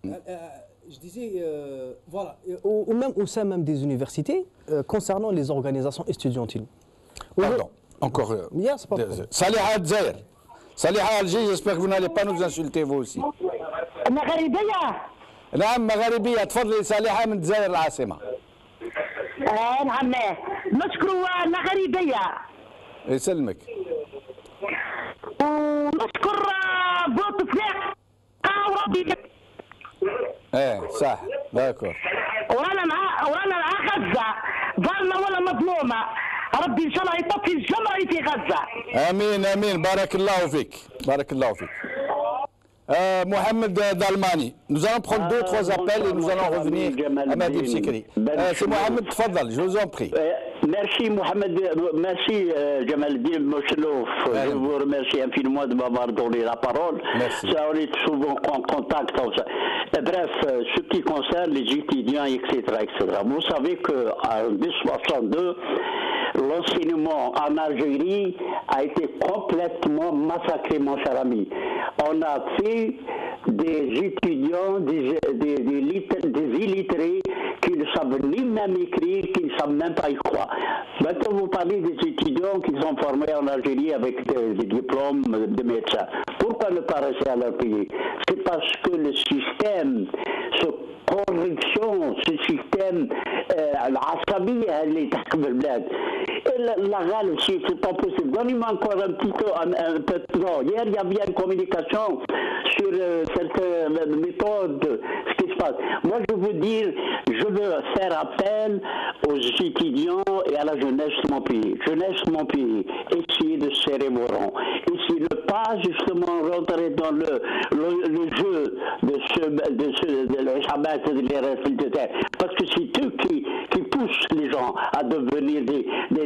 Je disais, voilà, ou même au sein même des universités, concernant les organisations estudiantiles. Pardon, encore. C'est pas Saliha Dzaïr. Saliha Alger, j'espère que vous n'allez pas nous insulter vous aussi. مغربية. نعم مغاربية، تفضلي سالحة من الجزائر العاصمة. نعم نشكر مغربية. يسلمك. ونشكر بوتفليق وربي. ايه صح داكور. ورانا مع غزة ظالمة ولا مظلومة. ربي ان شاء الله يطفي الجمع في غزة. امين امين بارك الله فيك بارك الله فيك. Mohamed d'Allemagne. Nous allons prendre 2-3 appels et nous allons revenir à Mahdi Bsikri. C'est Mohamed, tfadal, je vous en prie. Merci Mohamed, merci Jamaldin Mousselouf. Je vous remercie infiniment de m'avoir donné la parole. Merci. Ça, on est souvent en contact. Bref, ce qui concerne les étudiants, etc., etc. Vous savez qu'en 1962, l'enseignement en Algérie a été complètement massacré, mon cher ami. On a fait des étudiants, des illettrés qui ne savent ni même écrire, qui ne savent même pas y croire. Maintenant, vous parlez des étudiants qui sont formés en Algérie avec des diplômes de médecins. Pourquoi ne pas rester à leur pays? C'est parce que le système, ce corruption, ce système, العصبية اللي تحكم البلاد. La Galles aussi, c'est pas possible. Donnez-moi encore un peu de temps. Hier, il y avait une communication sur cette méthode, ce qui se passe. Moi, je veux dire, je veux faire appel aux étudiants et à la jeunesse de mon pays. Jeunesse de mon pays, essayez de serrer vos rangs. Essayez de ne pas justement rentrer dans le jeu de l'Ishabat et de l'Irréfiltrité. Parce que c'est eux qui poussent les gens à devenir des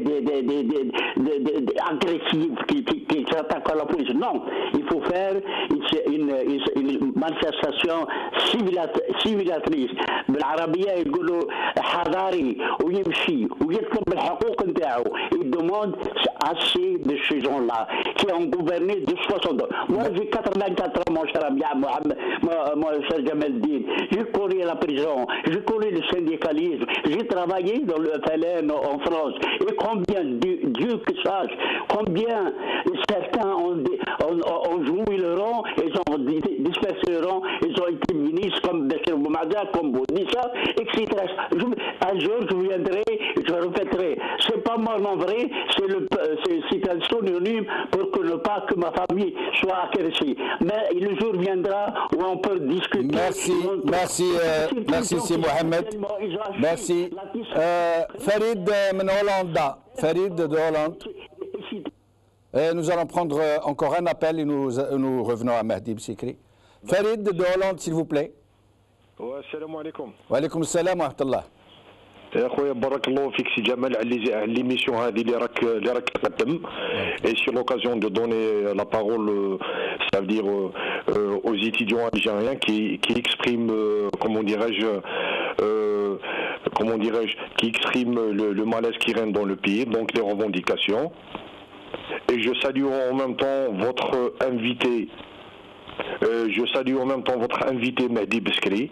agressifs, qui s'attaquent à la police. Non, il faut faire une manifestation civilisatrice. بالعربية يقولوا حضاري ويمشي ويطلب الحقوق نتاعو. Il demande assez de ces gens-là qui ont gouverné de 62. Moi j'ai 84 ans, mon cher ami Mohamed, moi cher Jamaldin. J'ai connu la prison, j'ai connu le syndicalisme, j'ai travaillé dans le FLN en France. Et combien, Dieu que sache, combien certains ont joué le rang, ils ont dispersé le rang, ils ont été ministres comme Bachir Boumada, comme Boudissa, etc. Un jour je viendrai, je répéterai. C'est pas mon nom vrai, c'est un synonyme pour que ne pas que ma famille soit agressée. Mais le jour viendra où on peut discuter. Merci, c'est Mohamed. Merci. Farid de Hollande. Farid de Hollande. Nous allons prendre encore un appel et nous revenons à Mahdi Bsikri. Farid de Hollande, s'il vous plaît. Assalamu alaikum. Wa alaikum salam wa rahmatullah. يا خويا بارك الله فيك سي جمال على l'émission هذه اللي راك تقدم. Et sur l'occasion de donner la parole, ça veut dire aux étudiants algériens qui expriment, comment dirais-je, qui expriment le malaise qui règne dans le pays, donc les revendications. Et je salue en même temps votre invité. Je salue en même temps votre invité Mahdi Bsikri.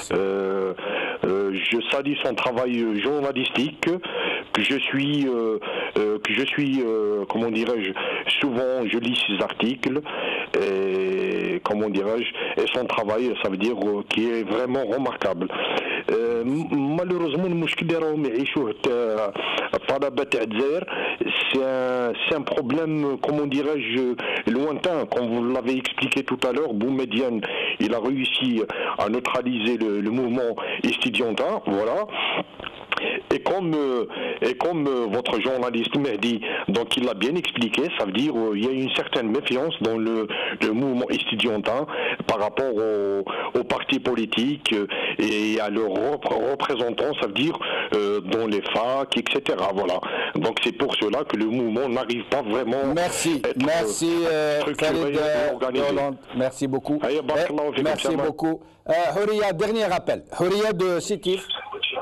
Je salue son travail journalistique que je suis comment dirais-je, souvent je lis ses articles et comment dirais-je, et son travail, ça veut dire qui est vraiment remarquable. Malheureusement المشكل اللي راهم يعيشوه الطلبة تاع الجزائر c'est un problème, comment dirais-je, lointain, comme vous l'avez expliqué tout à l'heure. Boumediene, il a réussi à neutraliser le mouvement estudiantin, voilà. Et comme votre journaliste Mahdi, donc il l'a bien expliqué, ça veut dire il y a une certaine méfiance dans le mouvement estudiantin par rapport aux partis politiques et à leurs représentants, ça veut dire dans les facs, etc. Voilà. Donc c'est pour cela que le mouvement n'arrive pas vraiment à être structuré et organisé. Merci beaucoup. Merci beaucoup. Houria, dernier appel. Houria de Sétif.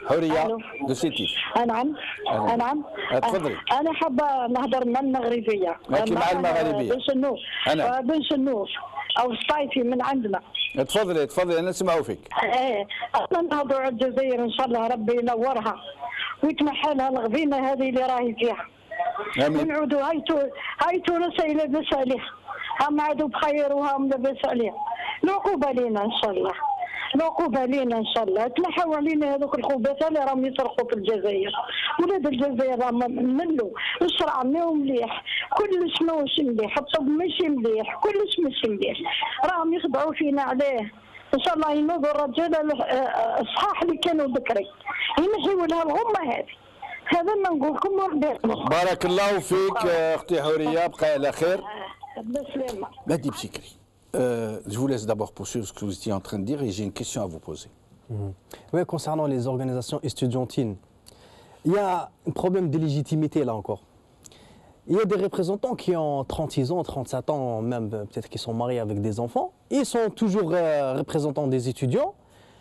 حورية دو سيتيف. نعم نعم. تفضلي. انا حابه نهضر مع المغربيه. ماكي مع المغربيه. بن شنوف. انا بن شنوف او سطايفي من عندنا. تفضلي تفضلي انا نسمعوا فيك. احنا نهضروا على الجزائر ان شاء الله ربي ينورها ويتمحى لها الغبينه هذه اللي راهي فيها. امين. ونعودوا هاي تونس هي لاباس عليها. هم عادوا بخير وهم لاباس عليها. العقوبه لينا ان شاء الله. العقوبة لينا إن شاء الله، تنحوا علينا هذوك الخبثاء اللي راهم يسرقوا في الجزائر، ولاد الجزائر راهم ملوا، الشرع ماهو مليح، كلش ماهوش مليح، الطب ماشي مليح، كلش ماشي مليح، راهم يخدعوا فينا عليه، إن شاء الله ينوضوا الرجال الصحاح اللي كانوا بكري، ينحيوا لها الغمة هذه. هذا ما نقول لكم وربي. بارك الله فيك أختي حورية، بقى على خير. بالسلامة. Mehdi Bsikri. Je vous laisse d'abord poursuivre ce que vous étiez en train de dire et j'ai une question à vous poser. Oui, concernant les organisations estudiantines, il y a un problème de légitimité là encore. Il y a des représentants qui ont 36 ans, 37 ans, même peut-être qui sont mariés avec des enfants. Ils sont toujours représentants des étudiants.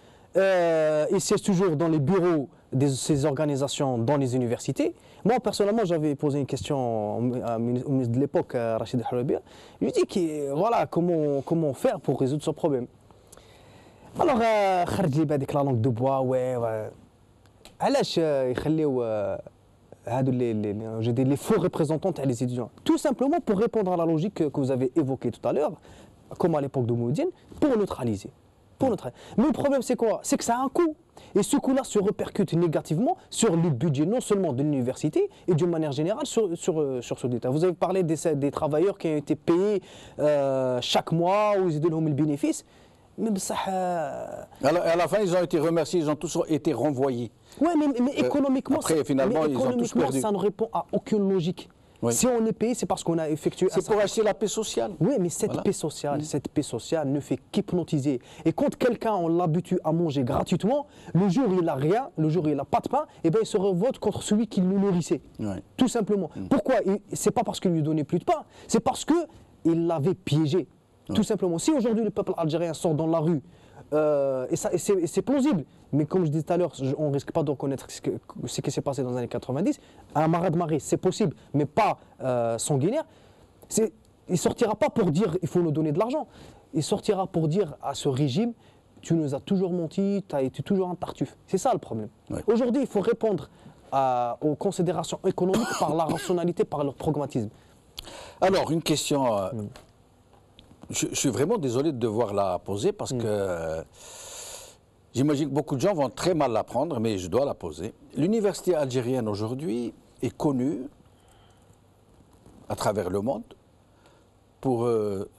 Ils siègent toujours dans les bureaux de ces organisations dans les universités. Moi, personnellement, j'avais posé une question au ministre de l'époque, Rachid Haroubia. Je lui ai dit que, voilà, comment faire pour résoudre ce problème. Alors, خرج لي بهذيك لا لونغ دو بوا وي علاش يخليو هادو les faux représentants تاع les étudiants. Tout simplement pour répondre à la logique que vous avez évoquée tout à l'heure, comme à l'époque de Mouloudine, pour neutraliser. Mais le problème, c'est quoi? C'est que ça a un coût. Et ce coût-là se répercute négativement sur le budget, non seulement de l'université, et d'une manière générale sur ce détail. Vous avez parlé des travailleurs qui ont été payés chaque mois, où ils donnent le bénéfice. Mais ça, à la fin, ils ont été remerciés, ils ont tous été renvoyés. Oui, mais économiquement, après, finalement, ils ont tous perdu. Ça ne répond à aucune logique. Oui. Si on est payé, c'est parce qu'on a effectué... C'est pour acheter la paix sociale. Oui, mais cette paix sociale ne fait qu'hypnotiser. Et quand quelqu'un, on l'habitue à manger gratuitement, le jour où il n'a rien, le jour où il n'a pas de pain, eh ben, il se révolte contre celui qui le nourrissait. Oui. Tout simplement. Pourquoi? C'est pas parce qu'il lui donnait plus de pain, c'est parce qu'il l'avait piégé. Tout simplement. Si aujourd'hui le peuple algérien sort dans la rue, et c'est plausible, mais comme je disais tout à l'heure, on ne risque pas de reconnaître ce qui s'est passé dans les années 90. Un marat de marée, c'est possible, mais pas sanguinaire. Il ne sortira pas pour dire il faut nous donner de l'argent. Il sortira pour dire à ce régime, tu nous as toujours menti, tu as été toujours un tartuffe. C'est ça le problème. Oui. Aujourd'hui, il faut répondre aux considérations économiques par la rationalité, par leur pragmatisme. Alors, une question... Je suis vraiment désolé de devoir la poser parce que j'imagine que beaucoup de gens vont très mal la prendre, mais je dois la poser. L'université algérienne aujourd'hui est connue à travers le monde pour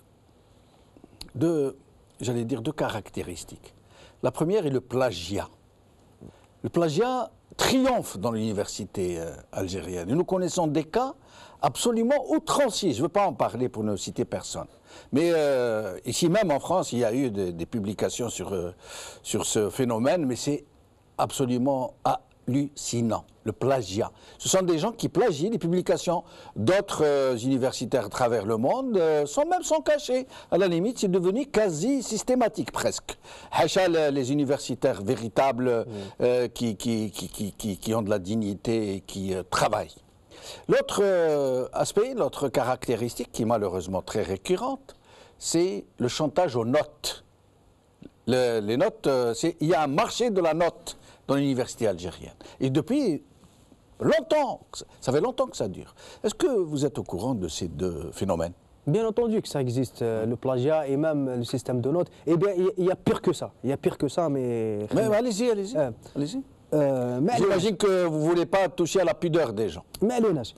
deux caractéristiques. La première est le plagiat. Le plagiat triomphe dans l'université algérienne. Et nous connaissons des cas absolument outranciers. Je ne veux pas en parler pour ne citer personne. Mais ici même en France, il y a eu des publications sur ce phénomène, mais c'est absolument hallucinant, le plagiat. Ce sont des gens qui plagient les publications d'autres universitaires à travers le monde, sans même s'en cacher. À la limite, c'est devenu quasi systématique presque. Hacha les universitaires véritables qui ont de la dignité et qui travaillent. L'autre aspect, l'autre caractéristique qui est malheureusement très récurrente, c'est le chantage aux notes. Les notes, il y a un marché de la note dans l'université algérienne. Et depuis longtemps, ça fait longtemps que ça dure. Est-ce que vous êtes au courant de ces deux phénomènes? Bien entendu que ça existe, le plagiat et même le système de notes. Eh bien, il y a pire que ça. Il y a pire que ça, mais... allez-y, allez-y. Allez-y. J'imagine que vous ne voulez pas toucher à la pudeur des gens. Mais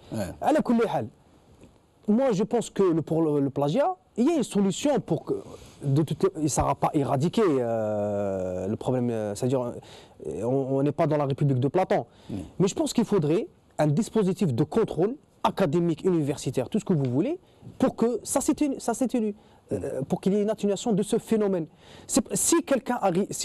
moi, je pense que pour le plagiat, il y a une solution pour que... il ne sera pas éradiqué le problème. C'est-à-dire, on n'est pas dans la République de Platon. Mais je pense qu'il faudrait un dispositif de contrôle académique, universitaire, tout ce que vous voulez, pour que ça s'atténue, pour qu'il y ait une atténuation de ce phénomène. Si quelqu'un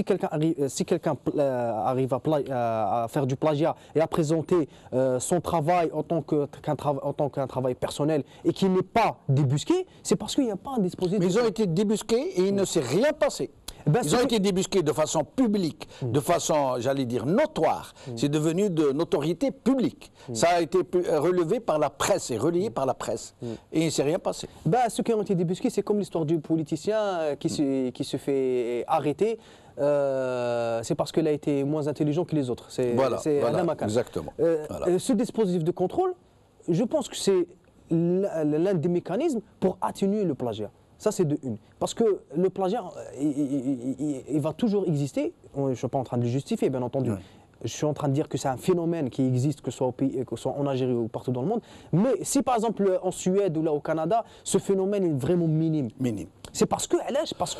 arrive à faire du plagiat et à présenter son travail en tant qu'un travail personnel et qu'il n'est pas débusqué, c'est parce qu'il n'y a pas un dispositif. Mais ils ont été débusqués et il ne s'est rien passé. Ils ont été débusqués de façon publique, de façon, j'allais dire, notoire. C'est devenu de notoriété publique. Ça a été relevé par la presse et relayé par la presse. Et il ne s'est rien passé. Ceux qui ont été débusqués, c'est comme l'histoire du politicien qui se fait arrêter. C'est parce qu'il a été moins intelligent que les autres. C'est exactement. Ce dispositif de contrôle, je pense que c'est l'un des mécanismes pour atténuer le plagiat. Ça, c'est de une. Parce que le plagiat, il va toujours exister. Je ne suis pas en train de le justifier, bien entendu. Oui. Je suis en train de dire que c'est un phénomène qui existe, que ce soit, que ce soit en Algérie ou partout dans le monde. Mais si, par exemple, en Suède ou là au Canada, ce phénomène est vraiment minime. C'est parce qu'il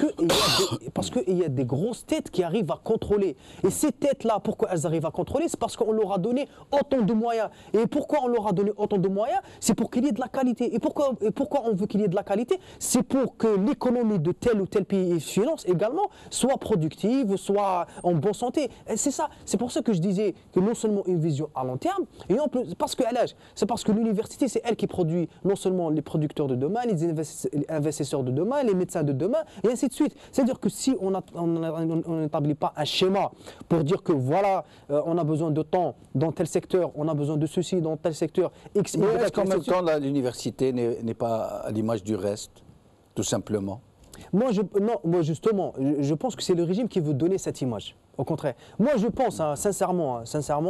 y a des grosses têtes qui arrivent à contrôler. Et ces têtes-là, pourquoi elles arrivent à contrôler? C'est parce qu'on leur a donné autant de moyens. Et pourquoi on leur a donné autant de moyens? C'est pour qu'il y ait de la qualité. Et pourquoi on veut qu'il y ait de la qualité? C'est pour que l'économie de tel ou tel pays et finance également soit productive, soit en bonne santé. C'est ça. C'est pour ça que je disais que non seulement une vision à long terme, et en plus, c'est parce que l'université, c'est elle qui produit non seulement les producteurs de demain, les investisseurs de demain, les médecins de demain, et ainsi de suite. C'est-à-dire que si on n'établit pas un schéma pour dire que voilà, on a besoin de temps dans tel secteur, on a besoin de ceci dans tel secteur. Mais est-ce qu'en même temps, l'université n'est pas à l'image du reste, tout simplement? Moi, justement, je pense que c'est le régime qui veut donner cette image. Au contraire. Moi, je pense, sincèrement,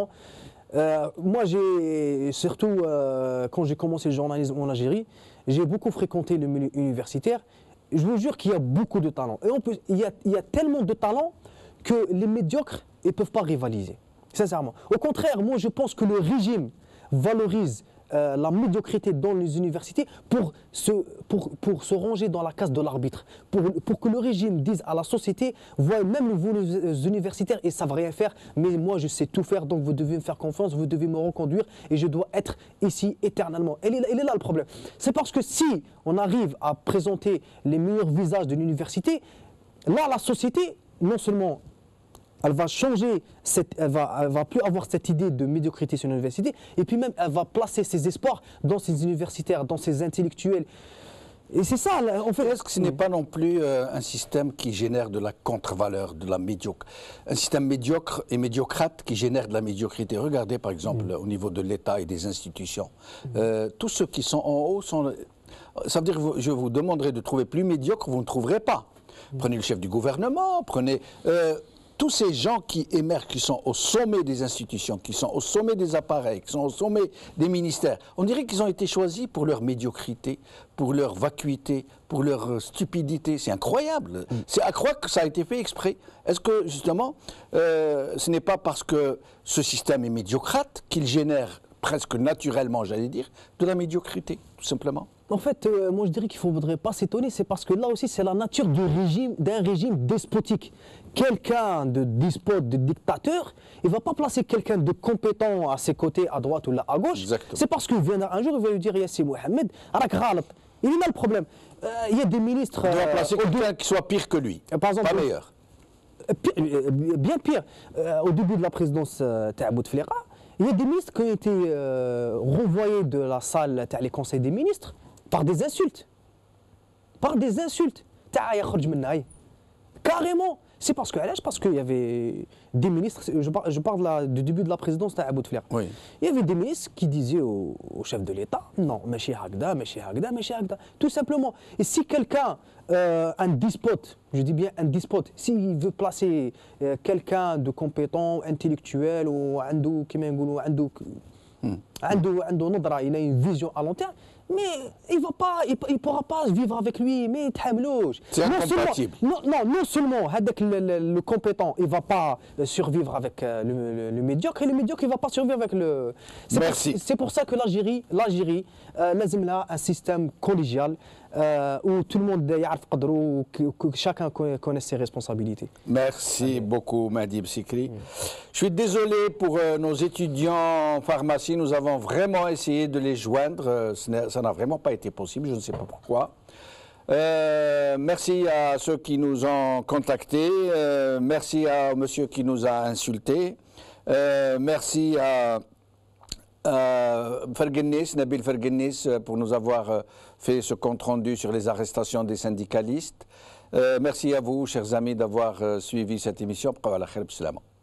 moi, surtout quand j'ai commencé le journalisme en Algérie, j'ai beaucoup fréquenté le milieu universitaire. Je vous jure qu'il y a beaucoup de talents. Et en plus, il y a tellement de talents que les médiocres ne peuvent pas rivaliser. Sincèrement. Au contraire, moi, je pense que le régime valorise la médiocrité dans les universités pour se ranger dans la case de l'arbitre. Pour que le régime dise à la société, voyez, même vous les universitaires, ils ne savent rien faire, mais moi je sais tout faire, donc vous devez me faire confiance, vous devez me reconduire et je dois être ici éternellement. Il est là le problème. C'est parce que si on arrive à présenter les meilleurs visages de l'université, là la société, non seulement elle va changer, elle va plus avoir cette idée de médiocrité sur l'université, et puis même elle va placer ses espoirs dans ses universitaires, dans ses intellectuels. Et c'est ça, en fait. Est-ce que ce n'est pas non plus un système qui génère de la contre-valeur, de la médiocre, un système médiocre et médiocrate qui génère de la médiocrité? Regardez par exemple au niveau de l'État et des institutions. Tous ceux qui sont en haut sont... Ça veut dire que je vous demanderai de trouver plus médiocre, vous ne trouverez pas. Prenez le chef du gouvernement, prenez... tous ces gens qui émergent, qui sont au sommet des institutions, qui sont au sommet des appareils, qui sont au sommet des ministères, on dirait qu'ils ont été choisis pour leur médiocrité, pour leur vacuité, pour leur stupidité. C'est incroyable. C'est à croire que ça a été fait exprès. Est-ce que, justement, ce n'est pas parce que ce système est médiocrate qu'il génère presque naturellement, j'allais dire, de la médiocrité, tout simplement? En fait, moi je dirais qu'il ne faudrait pas s'étonner, c'est parce que là aussi c'est la nature d'un régime despotique. Quelqu'un de despote, de dictateur, il ne va pas placer quelqu'un de compétent à ses côtés, à droite ou là à gauche. C'est parce qu'il viendra un jour, il va lui dire Yassi Mohamed, Arak Ghalat. Il est là le problème. Il y a des ministres. Il doit placer quelqu'un qui soit pire que lui, par exemple, pas meilleur. Bien pire. Au début de la présidence de Bouteflika, il y a des ministres qui ont été renvoyés de la salle des conseils des ministres par des insultes. Par des insultes. Carrément. C'est parce qu'il y avait des ministres, je parle là, du début de la présidence de Bouteflika. Oui. Il y avait des ministres qui disaient au chef de l'État, non, Meshi Hagda, Meshi Hagda, Meshi Hagda, tout simplement. Et si quelqu'un, un despote, je dis bien un despote, s'il veut placer quelqu'un de compétent, intellectuel, ou il a une vision à long terme, mais il ne pourra pas vivre avec lui, mais c'est incompatible. Non seulement le compétent, il ne va pas survivre avec le médiocre, et le médiocre, il ne va pas survivre avec le... C'est pour ça que l'Algérie, là, un système collégial où tout le monde où chacun connaît ses responsabilités. Merci beaucoup, Mahdi Bsikri. Je suis désolé pour nos étudiants en pharmacie. Nous avons vraiment essayé de les joindre. Ça n'a vraiment pas été possible. Je ne sais pas pourquoi. Merci à ceux qui nous ont contactés. Merci au monsieur qui nous a insultés. Merci à Nabil Ferguenis pour nous avoir fait ce compte rendu sur les arrestations des syndicalistes. Merci à vous, chers amis, d'avoir suivi cette émission.